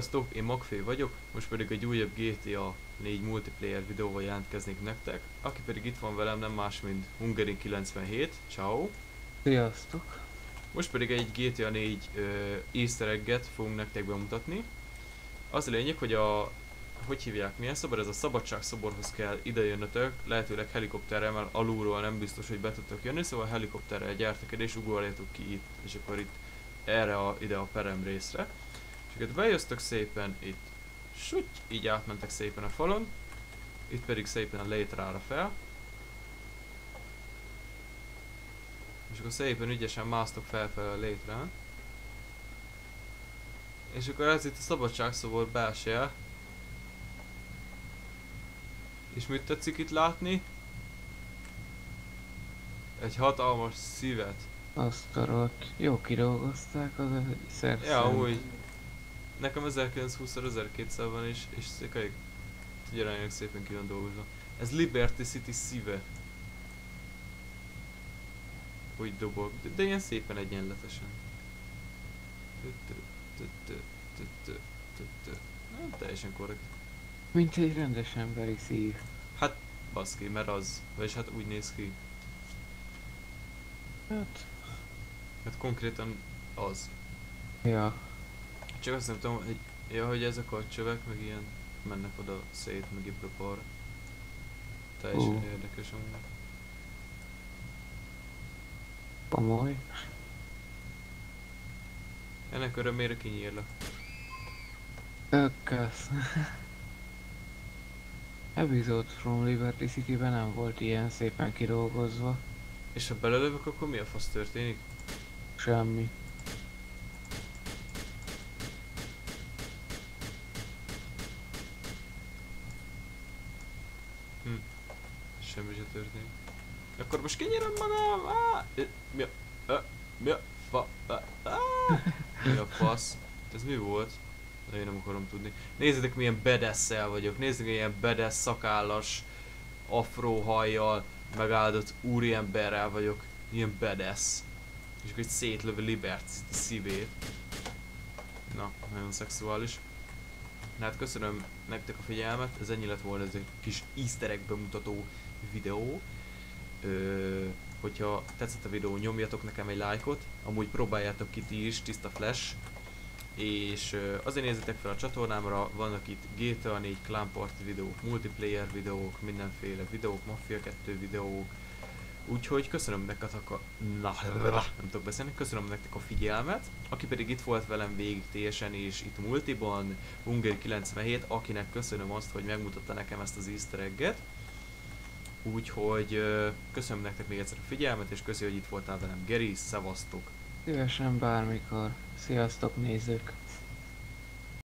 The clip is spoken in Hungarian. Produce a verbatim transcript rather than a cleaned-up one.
Sziasztok, én Magfé vagyok, most pedig egy újabb G T A négy multiplayer videóval jelentkeznék nektek, aki pedig itt van velem nem más, mint Hungary kilencvenhét, ciao. Sziasztok! Most pedig egy G T A négy uh, easter egget fogunk nektek bemutatni. Az a lényeg, hogy a... hogy hívják, milyen szobor? Ez a szabadságszoborhoz kell idejönnötök, lehetőleg helikopterrel, mert alulról nem biztos, hogy be tudtok jönni, szóval helikopterrel gyártak el és ugorjátok ki itt, és akkor itt erre a, ide a perem részre. És akkor bejöztök szépen itt, süty, így átmentek szépen a falon, itt pedig szépen a létrára fel. És akkor szépen ügyesen másztok felfelé a létrán. És akkor ez itt a szabadságszobor belseje. És mit tetszik itt látni? Egy hatalmas szívet. Azt a rohadt. Jó kidolgozták az szerszámot. Ja, úgy. Nekem ezerkilencszázhúsz ezerkétszáz van is, és szépen ugyanilyenek szépen ki van dolgozva. Ez Liberty City szíve. Úgy dobog, de, de ilyen szépen egyenletesen. Nem teljesen korrekt. Mint egy rendes emberi szív. Hát, baszki, mert az. Vagyis hát úgy néz ki. Hát... Hát konkrétan az. Ja. Csak azt nem tudom, hogy, ja, hogy ezek a csövek meg ilyen mennek oda szét, meg itt balra. Teljesen uh. érdekes amúgy. Komoly. Ennek örömére kinyírlak. Ökkösz. Episode from Liberty City-ben nem volt ilyen szépen kidolgozva. És ha belelövök, akkor mi a fasz történik? Semmi. Hm. Semmi se történik. Akkor most kinyírom magam! Áh! Mi a... Ö, mi a... Fa... Áh! Mi a fasz? Ez mi volt? De én nem akarom tudni. Nézzétek milyen badass-szel vagyok. Nézzétek milyen badass szakállas afró hajjal megáldott úriemberrel vagyok. Milyen badass. És akkor itt szétlövi Liberty szívét. Na, nagyon szexuális. Na hát köszönöm nektek a figyelmet, ez ennyi lett volna ez egy kis easter egg bemutató videó. Ö, hogyha tetszett a videó, nyomjatok nekem egy lájkot, amúgy próbáljátok ki ti is, tiszta flash. És ö, azért nézzétek fel a csatornámra, vannak itt G T A négy Clan Party videók, multiplayer videók, mindenféle videók, Mafia kettő videók. Úgyhogy köszönöm nektek a... Na, nem tudok beszélni, köszönöm nektek a figyelmet. Aki pedig itt volt velem végig teljesen és itt multiban, Hungary kilencvenhét, akinek köszönöm azt, hogy megmutatta nekem ezt az easter egget. Úgyhogy köszönöm nektek még egyszer a figyelmet, és köszönöm, hogy itt voltál velem, Geri, szevasztok! Szívesen bármikor. Sziasztok nézők!